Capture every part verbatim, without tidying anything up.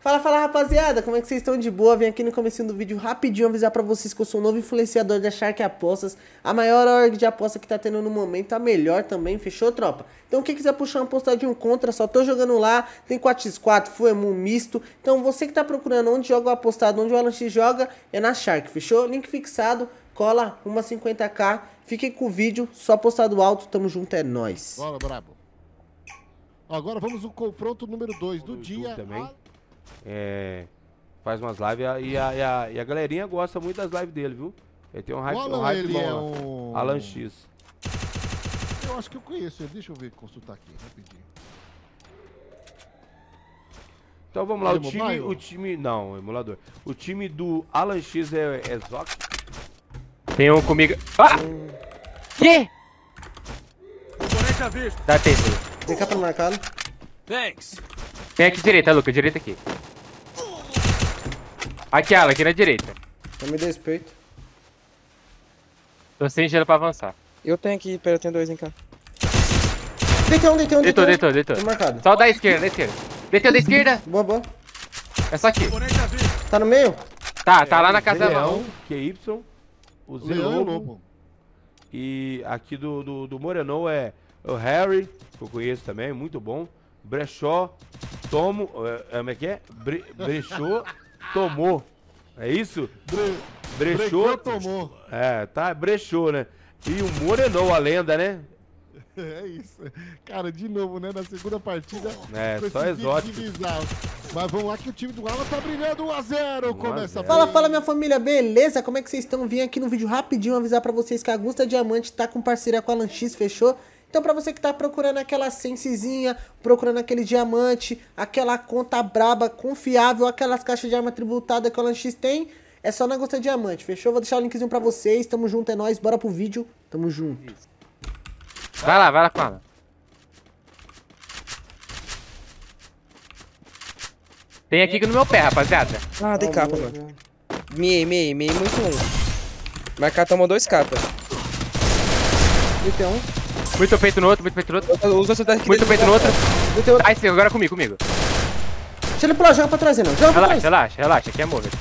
Fala, fala rapaziada, como é que vocês estão de boa? Vim aqui no comecinho do vídeo rapidinho avisar pra vocês que eu sou o novo influenciador da Shark Apostas, a maior org de aposta que tá tendo no momento, a melhor também, fechou, tropa? Então quem quiser puxar uma postadinha contra, só tô jogando lá, tem quatro por quatro, Fuemu, misto, então você que tá procurando onde joga o apostado, onde o Alan X joga, é na Shark, fechou? Link fixado, cola, uma cinquenta k, fiquem com o vídeo, só apostado alto, tamo junto, é nóis. Bora, brabo. Agora vamos ao confronto número dois do dia. Também. É, faz umas lives e a, e, a, e a galerinha gosta muito das lives dele, viu? Ele tem um hype, um hype ele bom é lá. um... Alan X. Eu acho que eu conheço ele, deixa eu ver, consultar aqui, rapidinho. Então vamos lá, É o time, mobile? o time, não, emulador. O time do Alan X é, é Zoc. Tem um comigo. Ah! Que? Dá tempo. Vem cá pra marcado. Thanks. Tem aqui direita, Luca, direita aqui. Aqui, Alan, aqui na direita. Não me dê respeito. Tô sem gelo pra avançar. Eu tenho aqui, pera, eu tenho dois em cá. Deitei um, deitei um, Deitou, deitei um. deitou, deitou. Tô marcado. Só o da esquerda, da esquerda. Deitou da esquerda. Boa, boa. É só aqui. Tá no meio? Tá, tá lá na casa da Leão, mão. Q Y, o Zé Leão e o Lobo. Lobo. E aqui do, do, do Moreno é o Harry, que eu conheço também, muito bom. Brechó, Tomo, é, como é que é? Bre, Brechó, Tomou. É isso? Bre... Brechó, Brecou, tomou. é, tá, Brechó, né? E o Moreno, a lenda, né? É isso. Cara, de novo, né? Na segunda partida. É, com só esses exótico. vídeos bizarros. Mas vamos lá que o time do Alan tá brilhando um a zero. Começa a Fala, fala minha família, beleza? Como é que vocês estão? Vim aqui no vídeo rapidinho avisar pra vocês que a Augusta Diamante tá com parceria com a Alan X, fechou? Então pra você que tá procurando aquela sensezinha, procurando aquele diamante, aquela conta braba, confiável, aquelas caixas de arma tributada que a Alan X tem, é só na Augusta Diamante, fechou? Vou deixar o linkzinho pra vocês, tamo junto, é nóis, bora pro vídeo, tamo junto. Vai lá, vai lá com ela. Tem aqui no meu pé, rapaziada. Ah, tem capa, mano. Mei, mei, mei, muito um. Marcar tomou dois capas. Deitei um, Muito peito no outro, muito peito no outro. Usa essa daqui. Muito peito no outro. deitei outro. Ai, sim, agora comigo, comigo. Deixa ele pular, joga pra trás, não. Joga pra Relaxa, trás. relaxa, relaxa. Aqui é mover.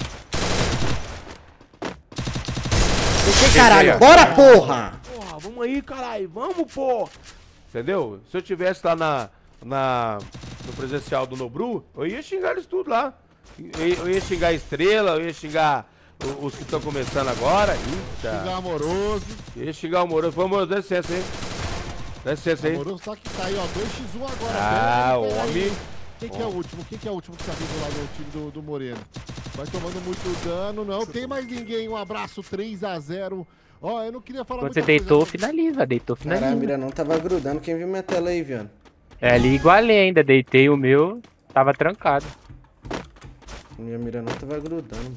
Deitei, caralho. ó. Bora, porra! Porra, vamos aí, caralho, vamos, pô! Entendeu? Se eu tivesse lá na, na, no presencial do Nobru, eu ia xingar eles tudo lá. Eu, eu ia xingar a Estrela, eu ia xingar o- os que estão começando agora. Eita. Xingar amoroso. Eu ia xingar o Moroso. Vamos, Moroso, dá licença aí. Dá licença aí. Amoroso tá que tá aí, ó. dois por um agora. Ah, Pera aí, pera aí. homem. Quem que é o último? Quem que é o último que tá vindo lá no time do, do Moreno? Vai tomando muito dano, não tem mais ninguém. Um abraço, três a zero. Ó, eu não queria falar Quando muita você deitou, coisa, finaliza. Deitou, Caralho, a finaliza. mira não tava grudando, quem viu minha tela aí, viado? É ali igualei ainda. Deitei o meu, tava trancado. Minha mira não tava grudando.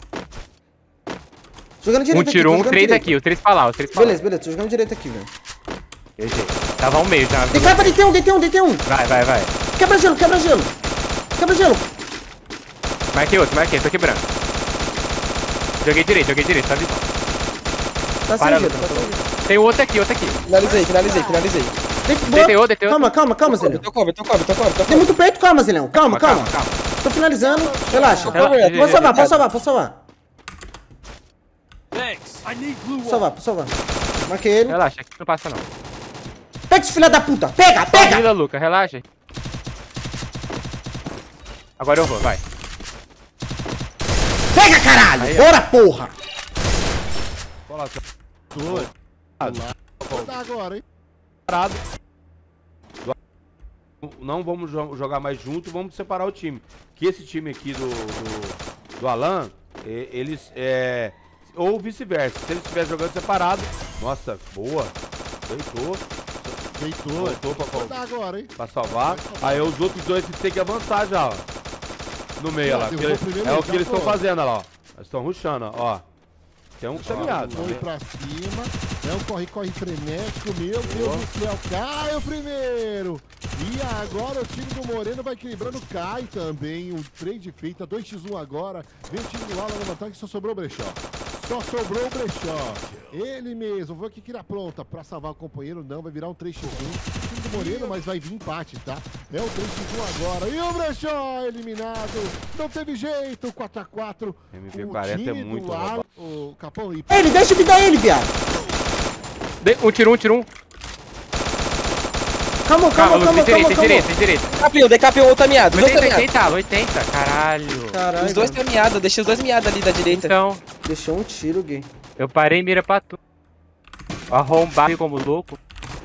Jogando direito Um tirou, aqui, um tô jogando três direito. aqui, os três pra lá, os três pra lá. Beleza, beleza, tô jogando direito aqui, velho. G G. Tava um meio já. Tem capa, deitei um, deitei um, deitei um. Vai, vai, vai. Quebra gelo, quebra gelo. Quebra gelo. Marquei outro, marquei, tô quebrando. Joguei direito, joguei direito, tá visão. Tá sem Para, gelo, Lucas. tá sem gelo. Tem outro aqui, outro aqui. Finalizei, finalizei, finalizei. Deitei, boa. Deitei outro, deitei outro. Calma, calma, calma, Eu Zelão. tô cobre, tô cobre, tô cobre, tô Tem cobre. muito peito, calma, Zelão. Calma, calma. calma, calma. Tô finalizando, relaxa. Relaxa, Posso salvar, posso salvar, posso salvar. Thanks. I need blue Posso salvar, posso salvar. Marquei ele. Relaxa, aqui não passa não. Pega esse filho da puta. Pega, pega. Vila, Luca, relaxa. Agora eu vou, vai. Pega, caralho. Aí, ó. Bora, porra. Fala, Dois. Vou dar agora, hein? parado. Não vamos jo- jogar mais junto, vamos separar o time. Que esse time aqui do, do, do Alan, e- eles é. Ou vice-versa. Se eles estiverem jogando separado. Nossa, boa. Deitou. Deitou. Voltou pra, Vou dar agora, hein? pra salvar. Aí os outros dois têm que avançar já, ó. No meio, ó lá. Já, porque derrubou o primeiro, é o já que eles estão foi. fazendo, ó lá, ó. Eles estão rushando, ó. Tem um que tá miado. Foi pra cima. É um corre-corre frenético. Meu Deus do céu. Cai o primeiro. E agora o time do Moreno vai equilibrando. Cai também. Um três de feita. dois por um agora. Vem o time do Alan levantando que só sobrou o Brechó. Só sobrou o Brechó. Ele mesmo. Vou aqui que irá pronta pra salvar o companheiro. Não, vai virar um três por um. O time do Moreno, mas vai vir empate, tá? É o três a um agora. E o Brechó eliminado. Não teve jeito. quatro a quatro. M P quarenta é muito roubado. O Capão e... Ele, deixa eu dar ele, viado. De- Um tiro, um tiro, um. Calma, Calma, calma, Luz, calma, tem direita, calma, tem calma. direita, tem direita. Capião, decapião, outra miada. Os dois oitenta, tá miado. oitenta, oitenta, caralho. Caralho, Os dois mano. tá miado, deixei os dois miados ali da direita. Então, Deixou um tiro, gay. eu parei mira pra tu. Arrombado como louco.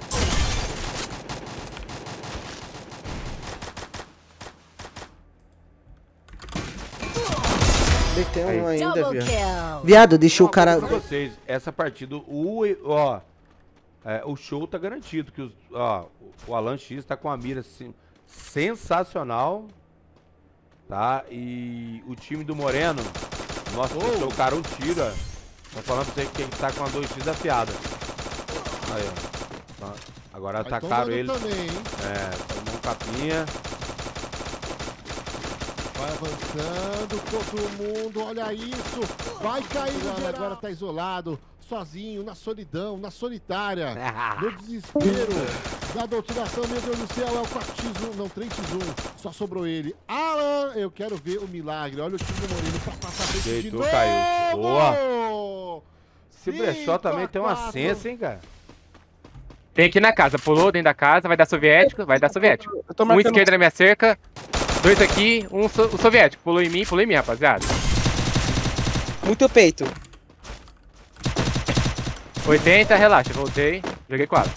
Tem um ainda, Double viado. kill. Viado, deixou o cara... Pra vocês, essa partida, o, ó, é, o show tá garantido, que os, ó, o Alan X tá com a mira assim, sensacional, tá? E o time do Moreno, nossa, Oh. deixou o cara um tiro, ó. Tô falando pra você que ele tá com a dois x afiada. Aí, ó. Tá. Agora Vai atacaram tomando ele. também, hein? É, tomou um capinha. Vai avançando, todo mundo, olha isso. Vai cair no geral. Agora tá isolado, sozinho, na solidão, na solitária. No desespero da doutrinação, meu Deus do céu, é o quatro a um, não, três a um. Só sobrou ele. Alan, eu quero ver o milagre. Olha o time do Moreno pra passar a frente de Deitou, novo. caiu. Boa. Esse Cinco brechó também a tem uma quatro. sensa, hein, cara? Tem aqui na casa, pulou dentro da casa, vai dar soviético, vai dar soviético. Eu tô Um marcando. esquerda na minha cerca, dois aqui, um so o soviético. Pulou em mim, pulou em mim, rapaziada. Muito peito. oitenta, relaxa, voltei, joguei quatro.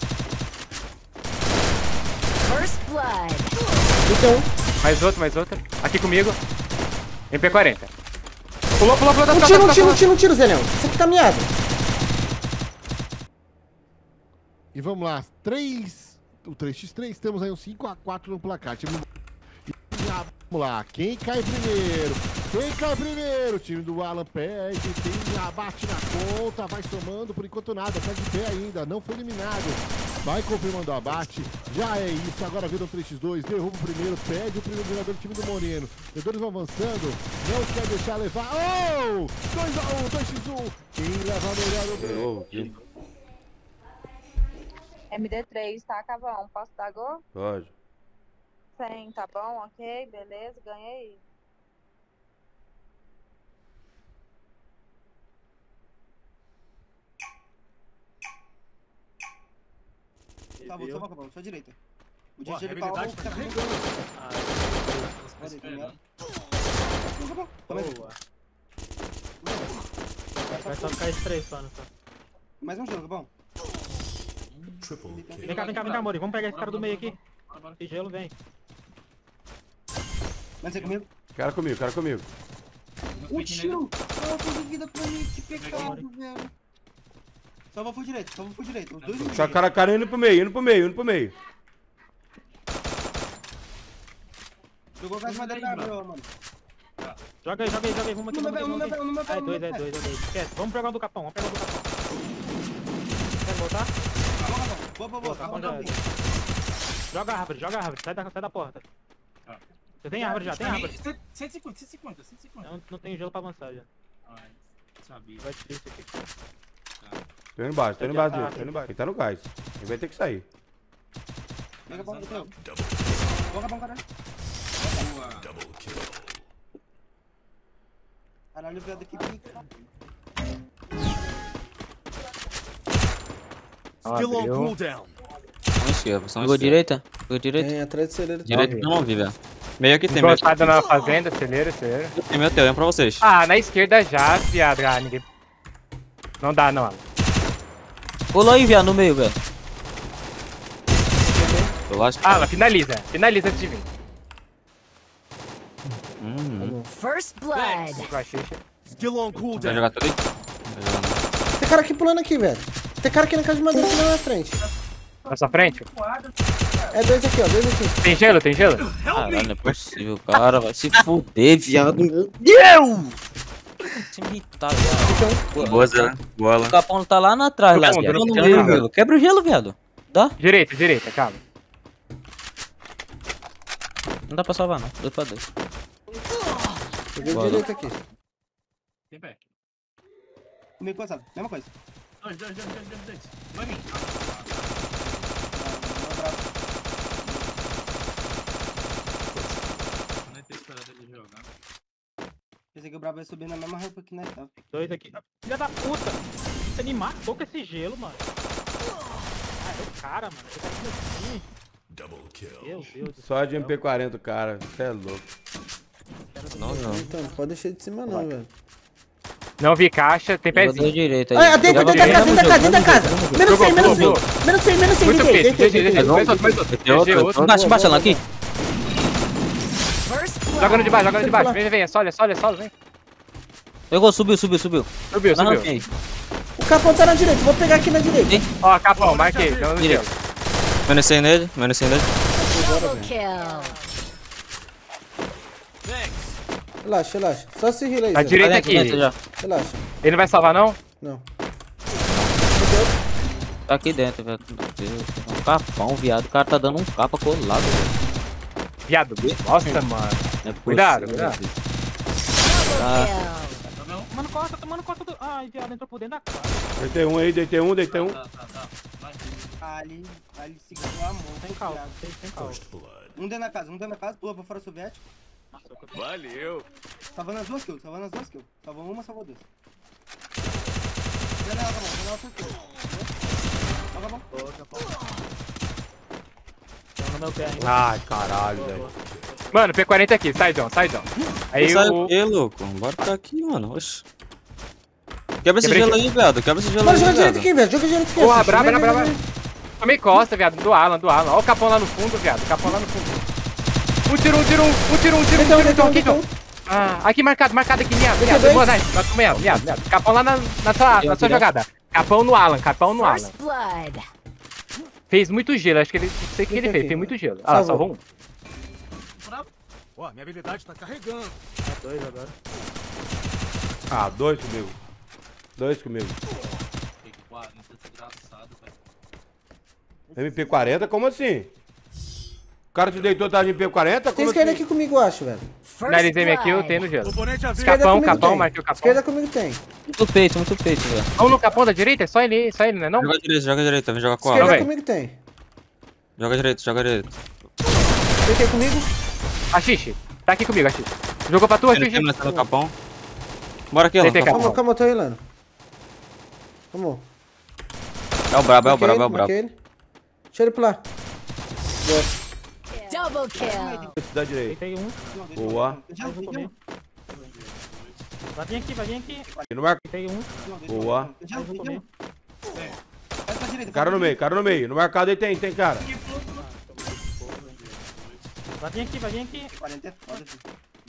First blood. Então, Mais outro, mais outro. Aqui comigo. M P quarenta. Pulou, pulou, pulou, um tá, tiro, tá, um tá, tiro, um tá. tiro, um tiro, Zé Leão. Você que tá miado. E vamos lá, três, o três a três, temos aí um cinco a quatro no placar. Time do... E lá, vamos lá, quem cai primeiro? Quem cai primeiro? O time do Alan perde, tem abate na conta, vai somando, por enquanto nada, tá de pé ainda, não foi eliminado. Vai confirmando o abate, já é isso, agora viram três a dois, derruba o primeiro, perde o primeiro jogador do time do Moreno. Os jogadores vão avançando, não quer deixar levar, oh! dois a um, dois a um, quem leva a melhor o break? Oh, M D três, tá, Cavão? Posso dar gol? pode. cem, tá bom? Ok, beleza, ganhei. Tá, vou salvar, Cavão, sua direita. O Boa, D J ele habilidade tá tá comigo. Ah, você tá esperando. Toma aí. Boa. Vai só ficar esse três só, só. Mais um gelo, Cavão. Vem cá, vem cá, vem cá, Mori. Vamos pegar esse cara do meio aqui. Esse gelo, vem. Vai ser comigo. Cara comigo, cara comigo. Um tiro! Salva full de vida pra mim, que pecado, velho. Salva full direito, salva full direito. Os dois no Só meio. cara, cara indo pro meio, indo pro meio, indo pro meio. Jogou gás de madeira na água, mano. Joga aí, joga aí, joga aí. Vamos aqui, No meu vamos aqui, pé, no meu vamos pé, no meu aqui. pé, É no dois, meu é pé. dois, é dois. Esquece. Vamos pegar o do capão, vamos pegar o do capão. Quer voltar? Boa, boa, boa. Boa, Salva capão já bem. era. Joga a árvore, joga a árvore. Sai da, sai da porta. Você tem árvore já, tem árvore. cento e cinquenta, cento e cinquenta, cento e cinquenta. Não, não tem gelo pra avançar já. Ai, sabia. Vai difícil aqui. Tô indo embaixo, tô indo embaixo dele, tô indo embaixo. Ele tá no gás. Ele vai ter que sair. Pega a bola do teu. Boa, Cavão, caralho. Caralho, viado aqui pica. Skill on cooldown. São esquerda, são esquerda. Direita? Pegou direita? Tem atrás de celeiro. Direita eu não vi, velho. Meio aqui tem, meio aqui. Encostada na fazenda, celeira, celeira. Tem meu teu, é pra vocês. Ah, na esquerda já, viado. Ah, ninguém... Não dá, não. Alan. Pulou aí, viado, no meio, velho. Eu acho que... Ah, Alan, finaliza. Finaliza antes de vir. Hum, First blood. Vai, Xixa. Skill on vai cooldown. jogar tudo aí? Vai jogar não. Tem cara aqui pulando aqui, velho. Tem cara aqui na casa de madeira aqui na minha frente. Na sua frente? É dois aqui, ó. Dois aqui. Tem gelo, tem gelo? Caralho, não é possível, cara. Vai se fuder, viado. Meu Deus! Se irritar, viado. Boa, Zé. Boa, O lá. capão tá lá na trás, lá, Capão, viado. capão, Quebra o capão. gelo, quebra o gelo, viado. Dá? Direita, direita, calma. Não dá pra salvar, não. Dois pra dois. Peguei Boa. direito aqui. Tem pé. Comigo passado, mesma coisa. Dois, dois, dois, dois, dois, dois. Vai vir. Pensei que o brabo ia subir na mesma rampa que nós tava. Dois aqui. Filha da puta! Você me matou com esse gelo, mano. Ah, é o cara, mano. Você tá indo assim. Meu Deus do Só de M P quarenta, cara. Você é louco. Não, não. Então, não pode deixar de cima não, velho. Não vi caixa, tem Jogador pezinho. direito aí. Olha, dentro, dentro da casa, dentro da casa, dentro da casa. Menos cem, menos cem. Jogou, Menos cem, menos cem. Muito Deitei, peito, deitei, deixa, deixa, deitei. mais outro, mais outro. Tem outro, Deixei outro. Embaixo, embaixo, lá aqui. First blood. Joga no de baixo, joga no de baixo. Vem, vem, vem. É solo, é solo, é solo, vem. Pegou, subiu, subiu, subiu. Subiu, Não, subiu. não, tem. O capão tá na direita, vou pegar aqui na direita. Ó, capão, marquei. Jogando no Direito. gelo. Menecei nele, menecei nele. Double kill. Relaxa, relaxa. Só se rila aí, Tá Zé. direito Tá dentro, aqui. dentro já. Relaxa. Ele não vai salvar, não? Não. Tá aqui dentro, velho. Meu Deus. Um capão, viado. O cara tá dando um capa colado, velho. Viado. Nossa, mano. Não é Cuidado, possível, cuidado. velho. Double Tá. kill. Tomando costa, tomando costa do... Ai, viado, entrou por dentro da casa. Deitei um aí, deitei um, deitei um. Tá, tá, tá. Vai. Ali, ali segurou a mão. Sem calma, sem, sem calma. Um dentro da casa, um dentro da casa, pula pra fora soviético. Valeu. Salvando as duas kills, salvando as duas kills. Salvou uma, salvou duas. Janela, tá bom, janela foi kill. Tá bom. Tô no meu pé ainda. Ai, caralho, velho. Mano, P quarenta aqui. Sai, John, sai, John. Aí Sai o... o quê, louco? Bora ficar aqui, mano. Oxi. Quebra esse Quebrei gelo aqui. aí, viado. Quebra esse gelo Bora aí, jogar direito viado. aqui, velho. Joga direito aqui. Porra, assiste. braba, Vem, braba, vem, braba. vem. Tomei costa, viado. Do Alan, do Alan. Ó o capão lá no fundo, viado. Capão lá no fundo. Um tiro, um tiro, um, um tiro, um tiro, um Então, tiro. então, Aqui, então. John. Ah, aqui marcado, marcado aqui, miado, Tem miado. dois? Boa, nice. Vai comer, miado, miado. Capão lá na, na sua, na sua jogada. Capão no Alan, capão no Alan. First blood. Fez muito gelo, acho que ele. Não sei o que ele fez, fez muito gelo. Ah, lá, Salvou. salvou um. Ó, minha habilidade tá carregando. É dois agora. Ah, dois comigo. Dois comigo. M P quarenta, como assim? O cara te deitou, tá de M P quarenta? Tem Como esquerda assim? aqui comigo, eu acho, velho. Finalizei minha kill, tem no gelo. Esquerda Capão, comigo capão, tem. marquei o capão. Esquerda comigo tem. Muito peito, muito peito, velho. Vamos no capão da direita? É só ele, só ele, né? Não? Joga direito, joga direito. Vem jogar com a Esquerda ala. véi. comigo tem. Joga direito, joga direito. Deitei comigo. Axixe, tá aqui comigo, Axixe. Jogou pra tu, Ele Axixe? tem no capão. Bora aqui, ó. Deitei, Capão. Calma, calma, eu tô relando. Vamos. É o brabo, é o Marquei brabo, é ele, o brabo. marquei ele. Deixa ele pular. Double kill. Esse da direita. Deitei um. Boa. Já, Mais um comigo. Vai vir aqui, vai vir aqui. E no mar... Deitei um. Boa. Já, Mais um já. comigo. Vai pra direita. Cara no meio, cara no meio. No marcado aí tem, tem cara. Vai vir aqui, vai vir aqui. quarenta é foda, filho.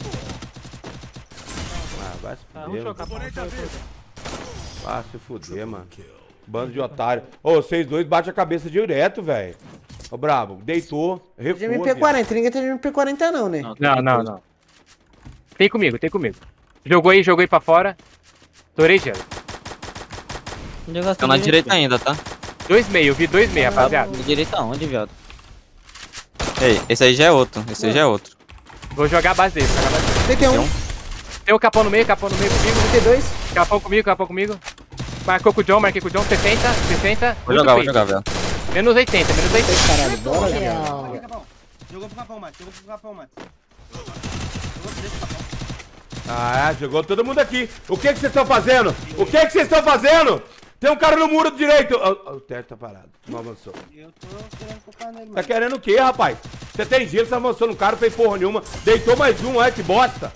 Ah, vai se Ah, fuder, rushou, mano. capão. Rushou, rushou. Vai se fuder, mano. Bando de otário. Ô, vocês dois batem a cabeça direto, velho. Ô, brabo, deitou, De refua, M P quarenta, ninguém tem de M P quarenta não, né? Não, não, não. Tem comigo, tem comigo. Jogou aí, jogou aí pra fora. Torei gelo. Tá na direita ainda, tá? Dois meio, eu vi dois meio, rapaziada. Na direita onde, viado? Ei, esse aí já é outro. Esse aí já é outro. Vou jogar a base dele, vou jogar a base dele. Deitei um. Tem o capão no meio, capão no meio comigo. Deitei dois. Capão comigo, capão comigo. Marcou com o John, marquei com o John. sessenta, sessenta. Vou muito jogar, vou peito. jogar, velho. Menos oitenta, menos oitenta. Caralho, bora, Kill. velho. Vai, Capão. Jogou pro capão, Max. Jogou pro capão, Max. Jogou direito pro capão. Ah, jogou todo mundo aqui. O que que vocês estão fazendo? O que que vocês estão fazendo? Tem um cara no muro direito. Ó, ó, o teto tá parado. Não avançou. Eu tô querendo focar nele, Tá mano. querendo o quê, rapaz? Você tem gelo, você avançou no cara, não fez porra nenhuma. Deitou mais um, é que bosta.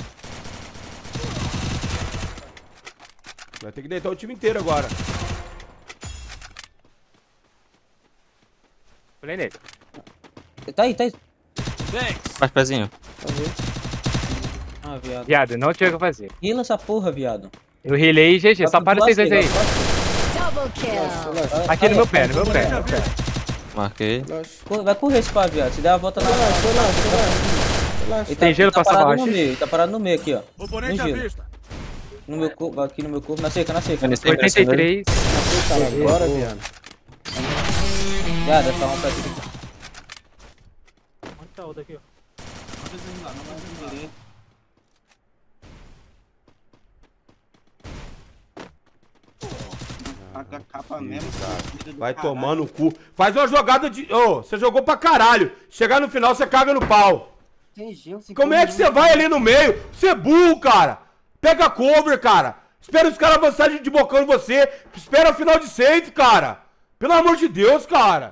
Vai ter que deitar o time inteiro agora. Pulei nele. Tá aí, tá aí. Faz pezinho. Ah, viado. Viado, não tinha o que fazer. Rila essa porra, viado. Eu rilei G G, só para vocês dois aí. Double kill. Aqui no meu pé, no meu pé, no meu pé. Marquei. Corre- Vai correr esse pá, viado. Se der a volta na. Relaxa, relaxa, relaxa. Relaxa. Ele Tem gelo ele tá pra salvar, parado no Rachi? meio, ele tá parado no meio aqui, ó. Oponente No à gelo. vista. No meu corpo, aqui no meu corpo, na seca, na seca. Menecei, oitenta e três. Caralho, bora, viado. Viado, tá um pé aqui. Onde tá o outro aqui, ó? A a capa mesmo. Vai tomar no cu. Faz uma jogada de... Ô, você jogou pra caralho. Chegar no final, você caga no pau. tem gelo, sem Como é que você vai ali no meio? Você é burro, cara. Pega cover, cara. Espera os caras avançarem de bocão em você. Espera a final de safe, cara. Pelo amor de Deus, cara.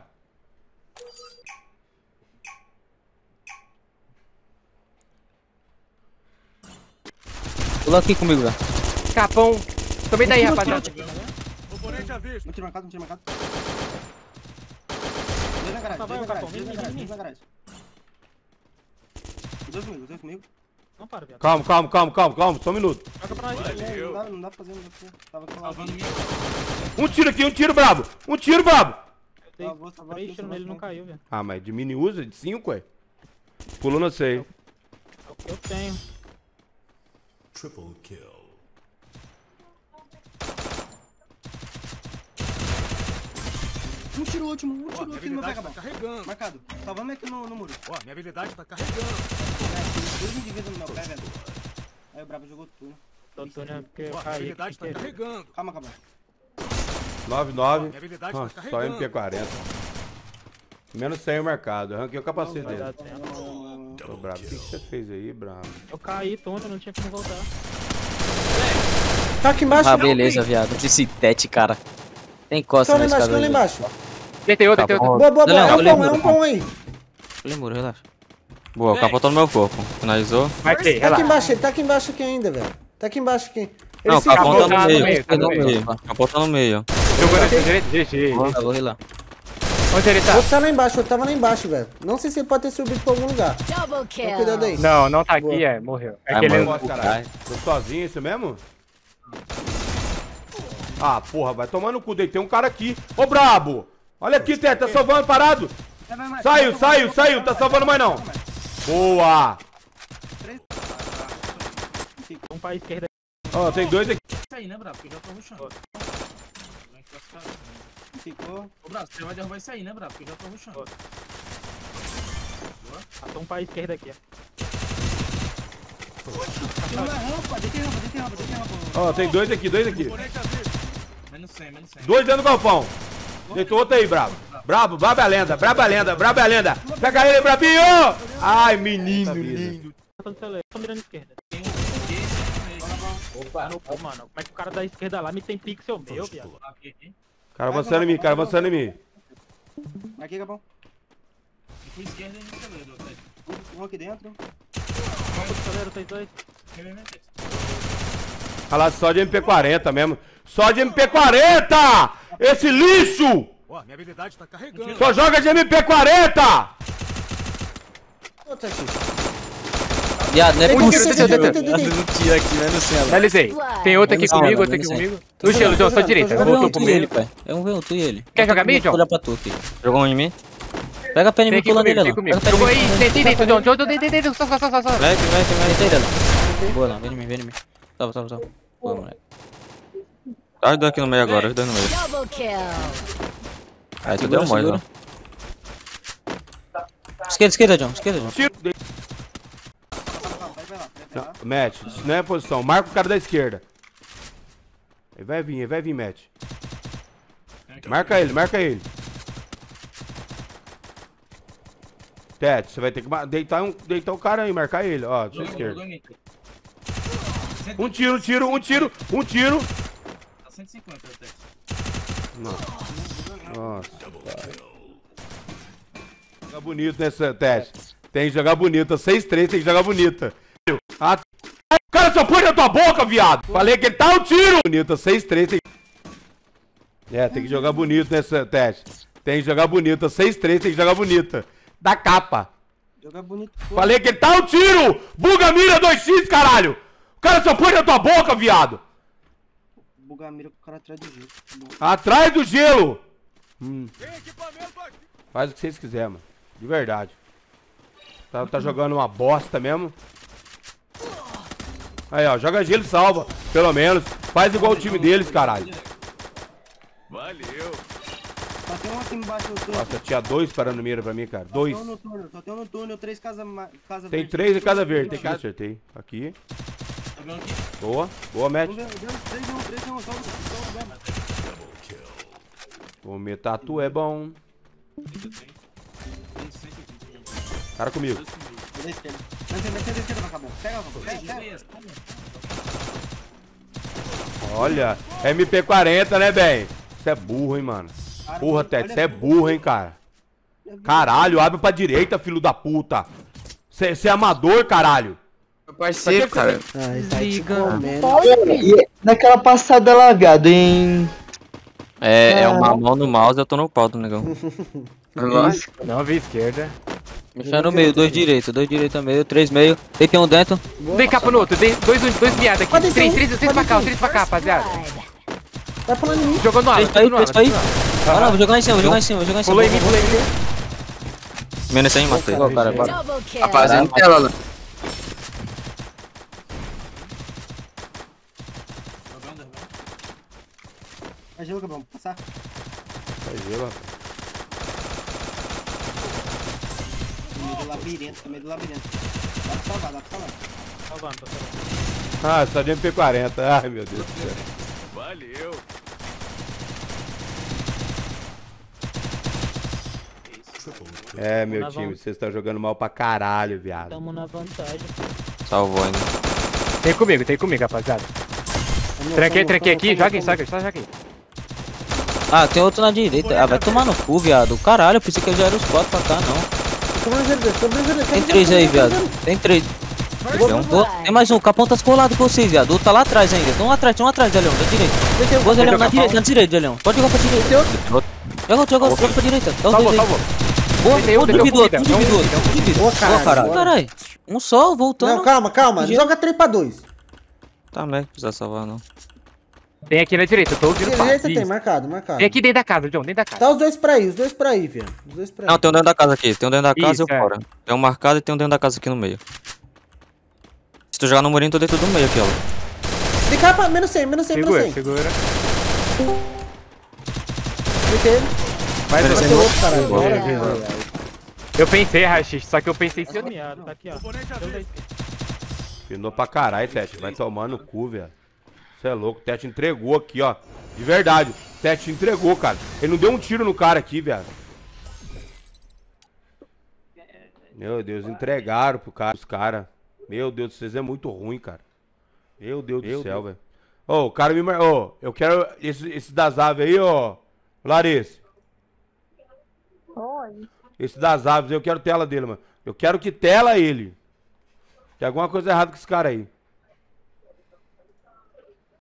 Pula aqui comigo, velho. Capão. Também daí, rapaziada. Um tiro marcado, um tiro marcado. Dois na garagem, dois na garagem, dois na garagem, dois na garagem. Dois comigo, dois comigo. Não para, viado. Calma, calma, calma, calma, calma. Só um minuto. Joga pra nós, velho. Não dá, não dá pra fazer, não dá pra fazer. Tava salvando. Um tiro aqui, um tiro, brabo. Um tiro, brabo. Eu dei três tiros nele e não caiu, velho. Ah, mas de mini usa de cinco, ué. Pulou, não sei. É o que eu tenho. Triple kill. Um tiro último, um tiro aqui no meu pega, tá carregando. marcado. Salvando aqui no, no muro. Ó, minha habilidade tá carregando. É, dois indivíduos no meu pé, velho. Aí o Brabo jogou tudo. Tô túnel porque eu Ó, minha caí. habilidade tá carregando. Calma, calma. nove nove. Minha habilidade tá Nossa, só carregando. M P quarenta. Menos cem marcado. Arranquei o capacete Vai dele. dar tempo. Ô, Brabo, o que que você fez aí, Brabo? Eu caí tonto, não tinha como voltar. Tá aqui embaixo. Ah, beleza, viado. Esse tete, cara. Tem costa Tá lá nesse embaixo, tá cara lá aí. embaixo. Deitei outro, deitei outro. Boa, boa, boa. É um Olha pão, é um pão aí. Lemuro, relaxa. Boa, o capô tá no meu corpo. Finalizou. Marquei, Tá aqui relaxa. embaixo, ele tá aqui embaixo aqui ainda, velho. Tá aqui embaixo aqui. Ele Não, o se capô escapou. tá no meio. meio, Tá no tá no meio. O capô tá no meio. Jogou na direita, G G. Boa, vou rilar. Onde ele tá? Outro tá lá embaixo, outro tava lá embaixo, velho. Não sei se ele pode ter subido pra algum lugar. Double Então cuidado kill. aí. Não, não tá aqui, Boa. é, morreu. É Ai, aquele... mano. Nossa, caralho. Tô sozinho, isso mesmo? Ah, porra, vai tomar no cu dele. Tem um cara aqui. Ô, Brabo! Olha aqui, Tete, tá salvando, parado. Saiu, saiu, saiu. Tá salvando mais não. Boa! Um pra esquerda. Ó, tem dois aqui. Isso aí, né, Brabo? Porque eu já tô rushando. Ficou. Ô, Brabo, você vai derrubar isso aí, né, Brabo? Porque eu já tô rushando. Passou um pra esquerda aqui, Tem uma rampa, deitei rampa, deitei rampa, deitei rampa. Ó, tem dois aqui, dois aqui. Menos cem, menos cem. Dois dentro do galpão. Deitou outro aí, Brabo. Brabo, Brabo é a lenda, Brabo é a lenda, Brabo é a lenda. Pega ele, Brabinho! Ai, menino lindo. ó. Tô mirando esquerda. Tem um esquerdo Opa, no, pô, mano. Como é que o cara da esquerda lá me tem pixel meu, viado? aqui, aqui. Cara avançando em mim, cara avançando em mim. Aqui, Capão. E fui esquerda e no celeiro, Tete. Um aqui dentro. Vamos pro celeiro, tem dois. Vem, vem, vem, Tete. Olha lá, só de M P quarenta mesmo. Só de M P quarenta! Esse lixo! Ó, minha habilidade tá carregando. Só joga de M P quarenta! Outra X. Viado, não é Tem, possível. tem, tem, tem, tem, tem, tem. Não tira aqui, menos cem. Finalizei. Tem outro aqui Menos cem, comigo, outro aqui menos cem. comigo. No gelo, John, só direita. tô Eu vou Voltou um pro tu e ele, meio. pai. Eu vou um tu e ele. Quer jogar meio, John? Olha pra tu aqui. Jogou um em mim. Pega a pena e Tem me aqui pula comigo, nele, tem lá. comigo. Jogou aí, deitei dentro, John. John, deitei dentro, só, só, só, só. Vai, vai, vai, vai, dele, lá. Boa, lá. Vem em mim, vem em mim. Salva, salva, salva. Boa, moleque. Tá os dois aqui no meio agora, os dois no meio. Double kill. Aí tu deu mole, lá. Esquerda, esquerda, John. Esquerda, John. Tiro. Vai, vai lá, vai lá. Não, Matt, isso não é posição. Marca o cara da esquerda. Ele vai vir, ele vai vir, Matt. Marca ele, marca ele. Tete, você vai ter que ma- deitar, um, deitar o cara aí, marcar ele, ó, da sua esquerda. Um tiro, um tiro, um tiro, um tiro. Tá cento e cinquenta, Tete. Nossa. Nossa. Joga bonito nessa teste. Tem que jogar bonito. seis três, tem que jogar bonita. Ah, o cara só põe na tua boca, viado. Falei que ele tá um tiro. Bonita, seis três, tem... É, tem que jogar bonito nessa teste. Tem que jogar bonita. seis três, tem que jogar bonita. Da capa. Jogar bonito. Falei que ele tá um tiro. Buga mira dois x, caralho. O cara só põe na tua boca, viado. Bugar a mira com o cara atrás do gelo. Atrás do gelo. Hum. Faz o que vocês quiserem, mano. De verdade. Tá, tá jogando uma bosta mesmo. Aí, ó. Joga gelo e salva. Pelo menos. Faz igual o time deles, caralho. Valeu. Só tem um aqui embaixo no túnel. Nossa, tinha dois parando mira pra mim, cara. Dois. Só tem um no túnel, só tem um no túnel, três casas ma- casa Tem verde. três em casa verde. Tem que acertei. Aqui. Tá vendo aqui? Boa. Boa, Matt. Um, dois, três, um, três, um, só um, só um, Comer tatu é bom. Tem cento e vinte. Cara comigo. Dois comigo. da esquerda. Mas você vai ser da esquerda, Macabão. Pega, Macabão. Pega, pega. Olha, M P quarenta, né, bem? Você é burro, hein, mano. Porra, Tete, você é burro, hein, cara. Caralho, abre pra direita, filho da puta. Você é amador, caralho. Meu parceiro, cara. Ai, tá te comendo. E naquela passada lá, viado, em... É, é uma mão no mouse, eu tô no pau do negão. Nossa. Não, vi esquerda. Mexendo no meio, dois direitos, dois direitos meio, três meio. Deitei um dentro. Dei capa no outro, dei dois, dois miados aqui. Pode Três, ser, três, três pra cá, três pra cá, rapaziada. Vai pulando em mim. Jogou no ar, Três aí, três aí. Ah não, vou jogar em cima, vou jogar em cima, vou jogar em cima. Pulou em mim, pulou em mim. Menos cem, matei. Double Tá kill. fazendo tela lá. Vai gelo, Macabão. Passar. Vai gelo, No meio do labirinto, no meio do labirinto. Dá pra salvar, dá pra salvar. Salvando, tô salvando. Ah, só de M P quarenta. Ai, meu Deus do céu. Valeu. É, meu Nós time, vamos- vocês estão jogando mal pra caralho, viado. Tamo na vantagem. Salvou ainda. Tem comigo, tem comigo, rapaziada. Tranquei, tranquei aqui, joguem, só só joguem. Ah, tem outro na direita. Ah, vai tomar no cu, viado. Caralho, eu pensei que eu já era os quatro pra cá, não. Tô com gelo, tô com gelo. Tem três aí, viado. Tem três. Tem, um, do- tem mais um, Capão tá colado com vocês, viado. O outro tá lá atrás ainda. Tem um atrás, tem um atrás, Zé Leão, da direita. Boa, Zé Leão, na direita, na direita, Zé Leão. Pode jogar pra direita. Joga outro, joga outro, joga pra direita. Dá os Salvou, dois aí. salvou. Boa, Deitei um, boa, deitei um duvidou, comida, tudo duvidou, deu um tudo duvidou. Boa, Boa, caralho, caralho. bora. Caralho. Um só, voltando. Não, calma, calma. Joga três pra dois. Tá, mas não precisa salvar, não. Tem aqui na direita, eu tô ouvindo Direita passo. tem, marcado, marcado. Tem aqui dentro da casa, John, dentro da casa. Tá os dois pra aí, os dois pra aí, viado. Os dois pra aí. Não, tem um dentro da casa aqui. Tem um dentro da casa Isso, e um é. fora. Tem um marcado e tem um dentro da casa aqui no meio. Se tu jogar no murinho, tô dentro do meio aqui, ó. De capa, menos cem, menos cem, menos Segura, cem. segura. Deitei ele. Vai, Menos vai, cem, Bateu outro, caralho. Boa. Bora, Boa. velho. Eu pensei, Rachis, só que eu pensei em Tá ser. miado, tá aqui, ó. Eu deitei. Pinou pra caralho, Tete. Vai tomar no cu, velho. Você é louco. O Tete entregou aqui, ó. De verdade. O Tete entregou, cara. Ele não deu um tiro no cara aqui, velho. Meu Deus, entregaram pro cara, os caras. Meu Deus, vocês é muito ruim, cara. Meu Deus do céu, velho. Ô, o cara me mar... Ô, eu quero esse, esse das aves aí, ó. Larissa. Oi. Esse das aves, eu quero tela dele, mano. Eu quero que tela ele. Tem alguma coisa errada com esse cara aí.